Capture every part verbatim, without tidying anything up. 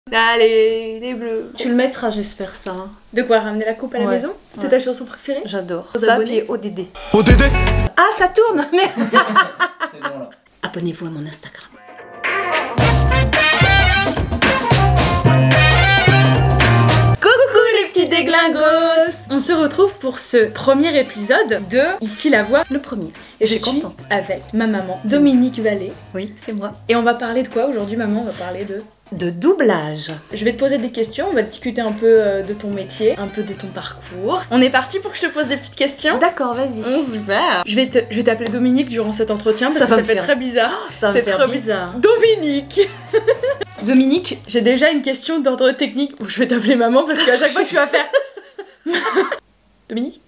Allez, les bleus. Tu le mettras, j'espère ça. Hein. De quoi, ramener la coupe à la Ouais. maison? C'est Ouais. ta chanson préférée? J'adore. Aux Ça, abonnés. puis O D D. O D D. Ah, ça tourne. Mais C'est bon là. abonnez-vous à mon Instagram. Coucou les petits déglingos. On se retrouve pour ce premier épisode de Ici la voix. Le premier. Et je je suis suis contente. avec ma maman, Dominique Vallée. Oui, c'est moi. Et on va parler de quoi aujourd'hui, maman? On va parler de... De doublage. Je vais te poser des questions, on va discuter un peu euh, de ton métier, un peu de ton parcours. On est parti pour que je te pose des petites questions? D'accord, vas-y. Mmh, super. Je vais te- je vais t'appeler Dominique durant cet entretien parce Ça que va ça me fait faire- très bizarre. Ça va c'est me faire trop bizarre. Dominique. Dominique, j'ai déjà une question d'ordre technique où je vais t'appeler maman parce qu'à chaque fois que tu vas faire... Dominique.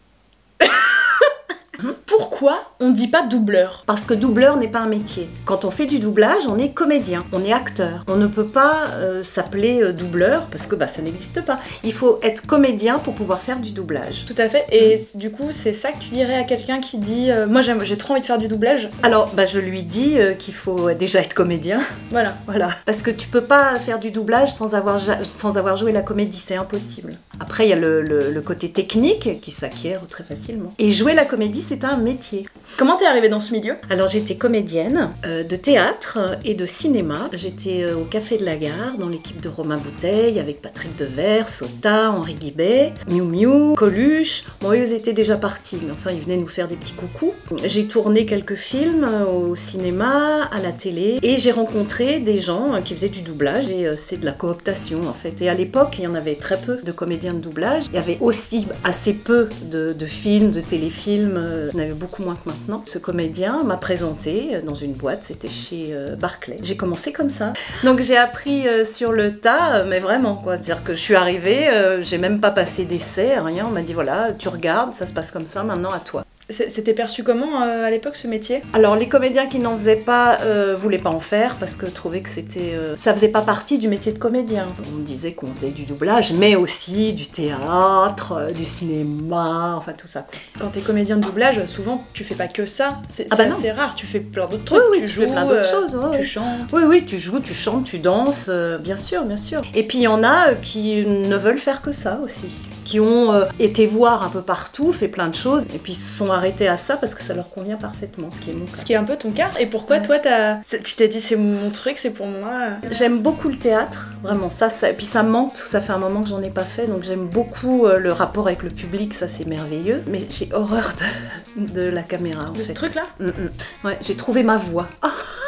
Pourquoi on dit pas doubleur? Parce que doubleur n'est pas un métier. Quand on fait du doublage, on est comédien, on est acteur. On ne peut pas euh, s'appeler euh, doubleur parce que bah, ça n'existe pas. Il faut être comédien pour pouvoir faire du doublage. Tout à fait. Et du coup, c'est ça que tu dirais à quelqu'un qui dit euh, moi j'aime- j'ai trop envie de faire du doublage. Alors, bah, je lui dis euh, qu'il faut déjà être comédien. Voilà. Voilà. Parce que tu peux pas faire du doublage sans avoir, ja- sans avoir joué la comédie, c'est impossible. Après, il y a le, le- le côté technique qui s'acquiert très facilement. Et jouer la comédie, c'est un métier. Comment t'es arrivée dans ce milieu? Alors j'étais comédienne euh, de théâtre et de cinéma. J'étais euh, au Café de la Gare dans l'équipe de Romain Bouteille avec Patrick Devers, Sota, Henri Guibet, Miu Miu, Coluche. Bon, eux ils étaient déjà partis, mais enfin ils venaient nous faire des petits coucous. J'ai tourné quelques films euh, au cinéma, à la télé et j'ai rencontré des gens euh, qui faisaient du doublage et euh, c'est de la cooptation en fait. Et à l'époque il y en avait très peu de comédiens de doublage. Il y avait aussi assez peu de, de films, de téléfilms. euh, Il y en avait beaucoup moins que maintenant. Ce comédien m'a présenté dans une boîte, c'était chez euh, Barclay. J'ai commencé comme ça. Donc j'ai appris euh, sur le tas, euh, mais vraiment quoi. C'est-à-dire que je suis arrivée, euh, j'ai même pas passé d'essai, rien. On m'a dit voilà, tu regardes, ça se passe comme ça, maintenant à toi. C'est- C'était perçu comment euh, à l'époque ce métier? Alors les comédiens qui n'en faisaient pas euh, voulaient pas en faire parce que trouvaient que c'était, euh, ça faisait pas partie du métier de comédien. On me disait qu'on faisait du doublage, mais aussi du théâtre, euh, du cinéma, enfin tout ça. Quoi. Quand t'es comédien de doublage, souvent tu fais pas que ça. C'est Ah c'est bah non. assez rare. Tu fais plein d'autres Oui, trucs. oui, tu, tu joues, fais plein d'autres euh, choses. ouais, Tu ouais. chantes. Oui, oui, tu joues, tu chantes, tu danses, euh, bien sûr, bien sûr. Et puis il y en a euh, qui ne veulent faire que ça aussi, qui ont euh, été voir un peu partout, fait plein de choses, et puis se sont arrêtés à ça parce que ça leur convient parfaitement, ce qui est mon cas. Ce qui est un peu ton cas. Et pourquoi Ouais. toi t'as... c'est- tu t'es dit c'est mon truc, c'est pour moi. J'aime beaucoup le théâtre, vraiment, ça, ça, et puis ça me manque parce que ça fait un moment que j'en ai pas fait, donc j'aime beaucoup euh, le rapport avec le public, ça c'est merveilleux, mais j'ai horreur de, de la caméra en De ce fait. truc là? Mm, mm. Ouais, j'ai trouvé ma voix. Ah,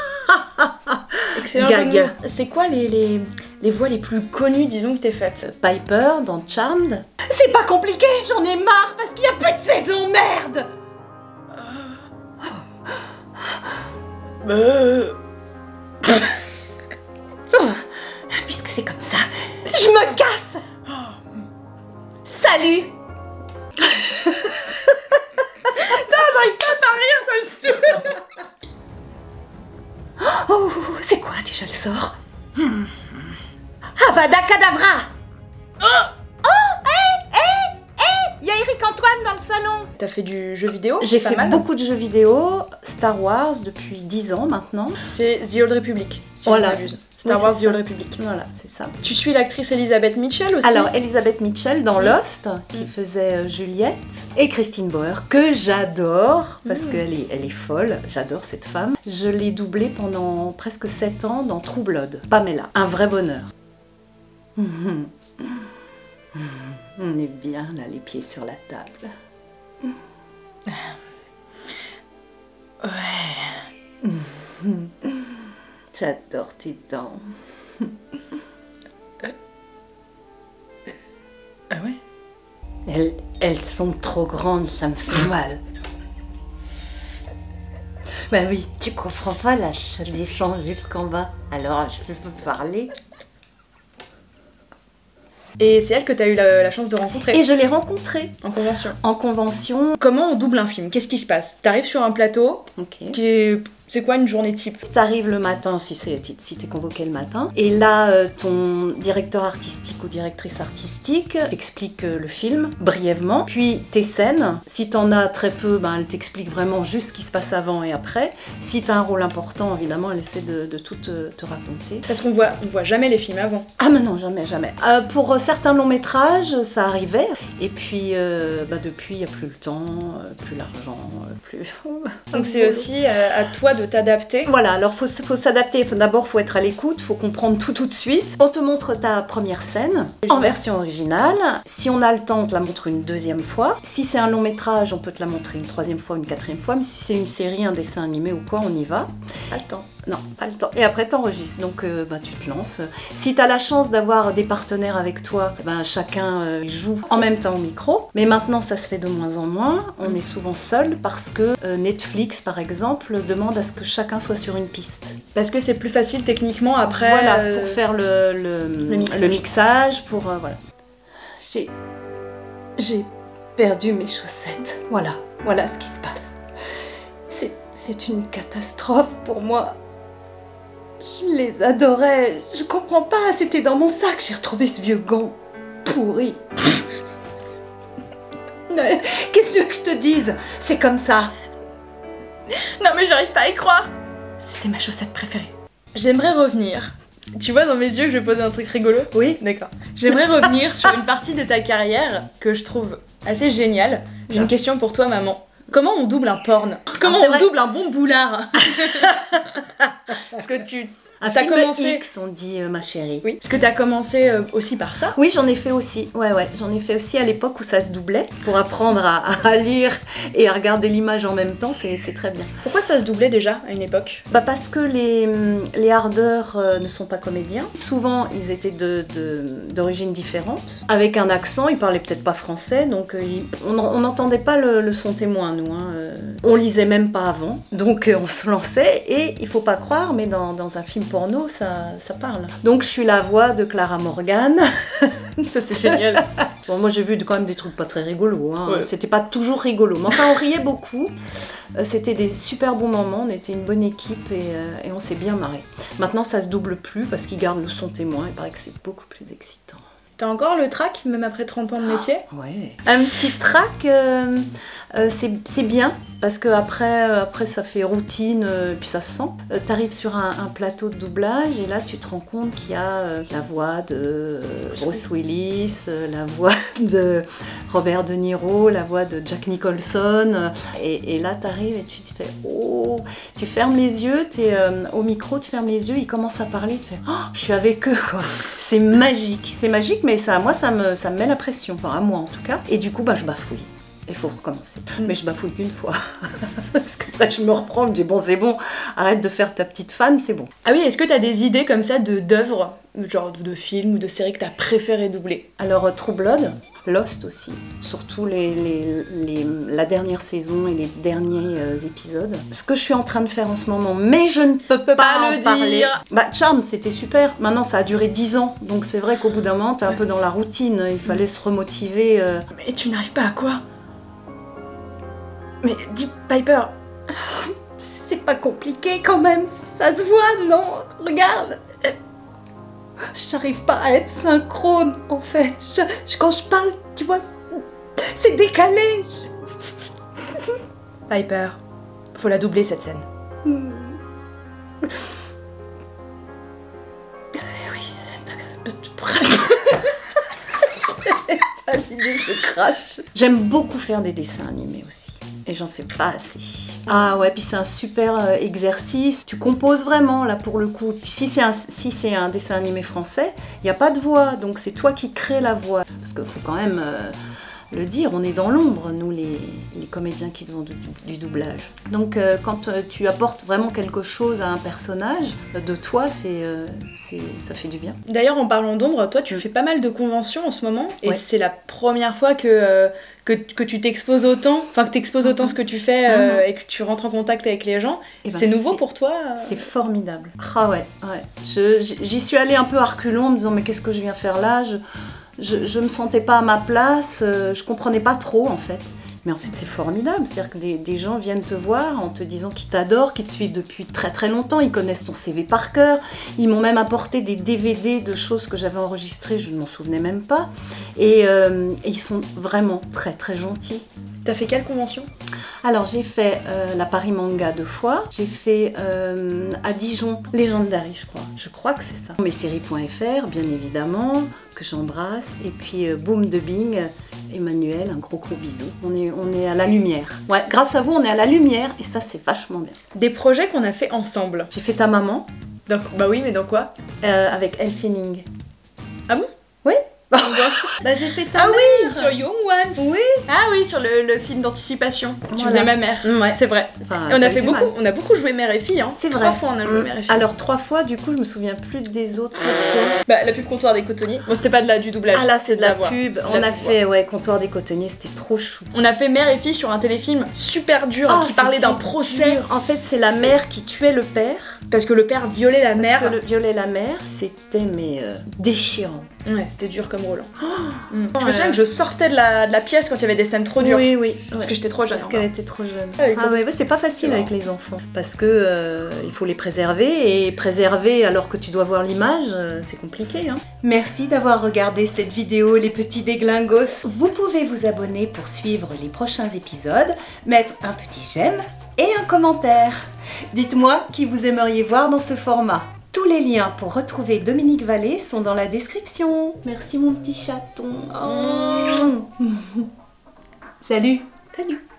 Excellent. Gag. jeu de mots. C'est quoi les, les, les voix les plus connues, disons, que t'aies faites? Piper dans Charmed. C'est pas compliqué, j'en ai marre parce qu'il y a plus de saison, merde. Euh... Puisque c'est comme ça, je me casse. Salut. J'arrive pas à pas rire, ça me saoule. Oh, c'est quoi déjà le sort? Avada Kedavra. Oh, hé, hé, hé, il y a Eric Antoine dans le salon. T'as fait du jeu vidéo? J'ai Pas fait mal. beaucoup de jeux vidéo, Star Wars depuis dix ans maintenant. C'est The Old Republic, si Voilà. je ne m'abuse. Star Oui, Wars c'est The ça. Old Republic. Voilà, c'est ça. Tu suis l'actrice Elizabeth Mitchell aussi? Alors, Elizabeth Mitchell dans Mm. Lost, qui Mm. faisait euh, Juliette, et Christine Bauer, que j'adore, parce Mm. qu'elle est, elle est folle, j'adore cette femme. Je l'ai doublée pendant presque sept ans dans True Blood, Pamela. Un vrai bonheur. Mhm. On est bien là, les pieds sur la table. Ouais. J'adore tes dents. Ah ouais? Elles, elles sont trop grandes, ça me fait mal. Bah oui, tu comprends pas, là, ça descend jusqu'en bas. Alors, je peux parler. Et c'est elle que t'as eu la, la chance de rencontrer Et je l'ai rencontrée en convention. en convention. Comment on double un film? Qu'est-ce qui se passe? T'arrives sur un plateau Ok. qui est C'est quoi une journée type? Tu arrives le matin, si c'est si t'es convoqué le matin, et là, euh, ton directeur artistique ou directrice artistique t'explique euh, le film brièvement, puis tes scènes. Si t'en as très peu, ben, elle t'explique vraiment juste ce qui se passe avant et après. Si t'as un rôle important, évidemment, elle essaie de, de tout te, te raconter. Parce qu'on voit, on voit jamais les films avant. Ah mais non, jamais, jamais. Euh, pour certains longs métrages, ça arrivait, et puis euh, bah, depuis, il n'y a plus le temps, euh, plus l'argent, euh, plus... Donc c'est aussi euh, à toi de t'adapter. Voilà, alors faut, faut s'adapter, d'abord faut être à l'écoute, faut comprendre tout tout de suite. On te montre ta première scène en version originale. Si on a le temps, on te la montre une deuxième fois. Si c'est un long métrage, on peut te la montrer une troisième fois, une quatrième fois. Mais si c'est une série, un dessin animé ou quoi, on y va. Pas le temps. Non, pas le temps. Et après, t'enregistres, donc euh, bah, tu te lances. Si t'as la chance d'avoir des partenaires avec toi, bah, chacun euh, joue en même temps au micro. Mais maintenant, ça se fait de moins en moins. On est souvent seul parce que euh, Netflix, par exemple, demande à ce que chacun soit sur une piste. Parce que c'est plus facile techniquement après... Voilà, euh, pour faire le, le, le mixage. le mixage, pour... euh, voilà. J'ai... J'ai perdu mes chaussettes. Voilà, voilà ce qui se passe. C'est, c'est une catastrophe pour moi. Je les adorais, je comprends pas, c'était dans mon sac, j'ai retrouvé ce vieux gant pourri. Qu'est-ce que tu veux que je te dise? C'est comme ça. Non mais j'arrive pas à y croire. C'était ma chaussette préférée. J'aimerais revenir. Tu vois dans mes yeux que je vais poser un truc rigolo? Oui. D'accord. J'aimerais revenir sur une partie de ta carrière que je trouve assez géniale. J'ai une question pour toi maman. Comment on double un porn? Comment ah, on vrai. double un bon boulard? Parce que tu... Un T'as film commencé... X, on dit euh, ma chérie. Oui. Parce que t'as commencé euh, aussi par ça? Oui, j'en ai fait aussi. Ouais, ouais, j'en ai fait aussi à l'époque où ça se doublait pour apprendre à, à lire et à regarder l'image en même temps. C'est, c'est très bien. Pourquoi ça se doublait déjà à une époque? Bah parce que les, les hardeurs euh, ne sont pas comédiens. Souvent, ils étaient de, de, d'origine différente. Avec un accent, ils parlaient peut-être pas français, donc euh, ils, on n'entendait pas le, le son témoin, nous. Hein, euh, on lisait même pas avant, donc euh, on se lançait. Et il faut pas croire, mais dans, dans un film porno, ça, ça parle. Donc je suis la voix de Clara Morgan. Ça c'est génial. Bon, moi j'ai vu quand même des trucs pas très rigolos. Hein. Ouais. C'était pas toujours rigolo, mais enfin on riait beaucoup. Euh, C'était des super bons moments. On était une bonne équipe et, euh, et on s'est bien marré. Maintenant ça se double plus parce qu'ils gardent le son témoin. Il paraît que c'est beaucoup plus excitant. T'as encore le trac, même après trente ans de métier? Ouais. Un petit trac, euh, euh, c'est, c'est bien, parce que après, euh, après ça fait routine, euh, puis ça se sent. Euh, T'arrives sur un, un plateau de doublage, et là tu te rends compte qu'il y a euh, la voix de euh, Bruce Willis, euh, la voix de Robert De Niro, la voix de Jack Nicholson, euh, et, et là t'arrives et tu te fais oh, tu fermes les yeux, t'es euh, au micro, tu fermes les yeux, ils commencent à parler, tu fais oh, je suis avec eux quoi. C'est magique, c'est magique. Mais ça, moi, ça me, ça me met la pression, enfin à moi en tout cas. Et du coup, bah, je bafouille. Il faut recommencer. Mm. Mais je bafouille qu'une fois. Parce que après, je me reprends, je me dis bon, c'est bon, arrête de faire ta petite fan, c'est bon. Ah oui, est-ce que t'as des idées comme ça de, d'œuvres, genre de films ou de séries que t'as préféré doubler? Alors, euh, True Blood, Lost aussi. Surtout les, les, les, la dernière saison et les derniers euh, épisodes. Ce que je suis en train de faire en ce moment, mais je ne peux pas, pas en le parler. dire. Bah, Charmed, c'était super. Maintenant, ça a duré dix ans. Donc, c'est vrai qu'au bout d'un moment, t'es un peu dans la routine. Il fallait se remotiver. Euh... Mais tu n'arrives pas à quoi? Mais dis, Piper... C'est pas compliqué quand même, ça se voit, non? Regarde. J'arrive pas à être synchrone, en fait. Je, je, quand je parle, tu vois, c'est décalé. Je... Piper, faut la doubler cette scène. Hmm. Oui, pas l'idée, je crache. J'aime beaucoup faire des dessins animés aussi. Et j'en fais pas assez. Ah ouais, puis c'est un super euh, exercice. Tu composes vraiment, là, pour le coup. Puis si c'est un, si c'est un dessin animé français, il n'y a pas de voix. Donc c'est toi qui crée la voix. Parce qu'il faut quand même euh, le dire, on est dans l'ombre, nous, les, les comédiens qui faisons du, du doublage. Donc euh, quand euh, tu apportes vraiment quelque chose à un personnage, euh, de toi, c'est, euh, c'est, ça fait du bien. D'ailleurs, en parlant d'ombre, toi, tu fais pas mal de conventions en ce moment. Et Ouais. c'est la première fois que... Euh, Que, que tu t'exposes autant, enfin que tu exposes autant ce que tu fais euh, Mm-hmm. et que tu rentres en contact avec les gens. Et ben, c'est nouveau c'est- pour toi euh... C'est formidable. Ah ouais, ouais. Je, j'y suis allée un peu à reculons en me disant mais qu'est-ce que je viens faire là? Je, je, je me sentais pas à ma place, euh, je comprenais pas trop en fait. Mais en fait, c'est formidable. C'est-à-dire que des, des gens viennent te voir en te disant qu'ils t'adorent, qu'ils te suivent depuis très très longtemps, ils connaissent ton C V par cœur. Ils m'ont même apporté des D V D de choses que j'avais enregistrées, je ne m'en souvenais même pas. Et, euh, et ils sont vraiment très très gentils. T'as fait quelle convention? Alors j'ai fait euh, la Paris Manga deux fois, j'ai fait euh, à Dijon Legendary je crois, je crois que c'est ça. Messeries point F R bien évidemment, que j'embrasse, et puis euh, Boom de Bing, Emmanuel, un gros gros bisou. On est, on est à la lumière. Ouais, grâce à vous on est à la lumière et ça c'est vachement bien. Des projets qu'on a fait ensemble. J'ai fait Ta Maman. Donc, bah oui, mais dans quoi? euh, Avec Elle Fanning. Ah bon? Oui. Bah j'ai fait Ta Ah Mère. oui, sur Young Ones. Oui. Ah oui, sur le, le film d'anticipation. Tu Voilà. faisais ma mère. Ouais. C'est vrai. Enfin, Et on pas a eu fait du beaucoup, mal. on a beaucoup joué mère et fille. Hein. C'est Trois vrai. fois on a joué Mm. mère et fille. Alors trois fois, du coup je me souviens plus des autres fois. Bah, la pub comptoir des cotonniers. Bon, c'était pas de la, du doublage. Ah là c'est de la, voix. pub. C'est de On la a voix. fait ouais Comptoir des cotonniers, c'était trop chou. On a fait mère et fille sur un téléfilm super dur Oh, qui parlait d'un c'était procès. dur. En fait, c'est la C'est- mère qui tuait le père. Parce que le père violait la Parce mère. que le violer la mère, c'était mais euh, déchirant. Ouais, c'était dur comme rôle. Mm. Je me Ouais. souviens que je sortais de la, de la pièce quand il y avait des scènes trop dures. Oui, oui. Parce ouais. que j'étais trop jeune. Parce encore. qu'elle était trop jeune. Ah oui, Ah ouais, ouais, c'est pas facile C'est avec les enfants. Parce que euh, il faut les préserver. Et préserver alors que tu dois voir l'image, euh, c'est compliqué. Hein. Merci d'avoir regardé cette vidéo, les petits déglingos. Vous pouvez vous abonner pour suivre les prochains épisodes, mettre un petit j'aime et un commentaire. Dites-moi qui vous aimeriez voir dans ce format. Tous les liens pour retrouver Dominique Vallée sont dans la description. Merci mon petit chaton. Oh. Salut. Salut.